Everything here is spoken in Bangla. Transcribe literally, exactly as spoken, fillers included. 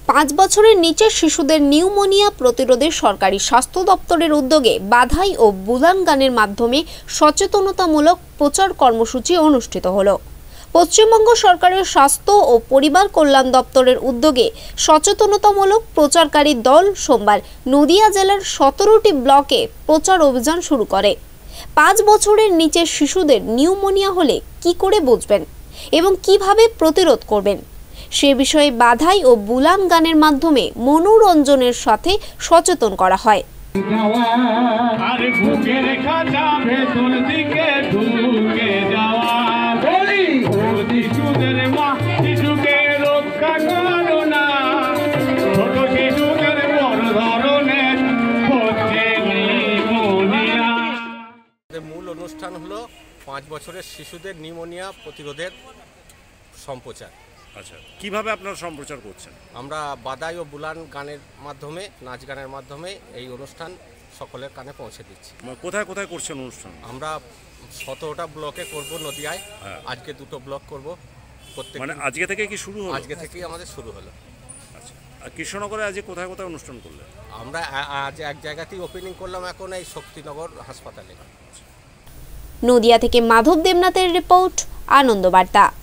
পাঁচ বছরের নিচে শিশুদের নিউমোনিয়া প্রতিরোধে সরকারি স্বাস্থ্য দপ্তরের উদ্যোগে বাধাই ও বুলান গানের মাধ্যমে সচেতনতামূলক প্রচার কর্মসূচি অনুষ্ঠিত হলো। পশ্চিমবঙ্গ সরকারের স্বাস্থ্য ও পরিবার কল্যাণ দপ্তরের উদ্যোগে সচেতনতামূলক প্রচারকারী দল সোমবার নদিয়া জেলার সতেরোটি ব্লকে প্রচার অভিযান শুরু করে। পাঁচ বছরের নিচে শিশুদের নিউমোনিয়া হলে কি করে বুঝবেন এবং কিভাবে প্রতিরোধ করবেন সে বিষয়ে বাধাই ও বুলান গানের মাধ্যমে মনোরঞ্জনের সাথে সচেতন করা হয়। মূল অনুষ্ঠান হলো পাঁচ বছরের শিশুদের নিউমোনিয়া প্রতিরোধের সম্প্রচার। আচ্ছা, কিভাবে আপনারা সম্প্রচার করছেন? আমরা বাদাই ও বুলান গানের মাধ্যমে, নাচ গানের মাধ্যমে এই অনুষ্ঠান সকলের কানে পৌঁছে দিচ্ছি। কোথায় কোথায় করছেন অনুষ্ঠান? আমরা সতেরোটা ব্লকে করব নদিয়ায়। হ্যাঁ। আজকে দুটো ব্লক করব। প্রত্যেক মানে আজকে থেকে কি শুরু হলো? আজকে থেকেই আমাদের শুরু হলো। আচ্ছা, আর কৃষ্ণনগরে আজকে কোথায় কোথায় অনুষ্ঠান করলেন? আমরা আজ এক জায়গাতেই ওপেনিং করলাম, এখন এই শক্তিনগর হাসপাতালে। নদিয়া থেকে মাধব দেবনাথের রিপোর্ট, আনন্দ বার্তা।